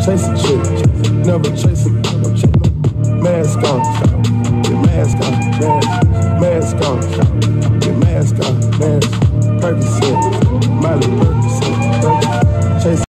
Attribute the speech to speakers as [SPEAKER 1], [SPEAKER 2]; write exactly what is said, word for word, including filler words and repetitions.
[SPEAKER 1] chase a chick, never chase a mask on, get mask on, mask, mask on, get mask on, mask, Percocet,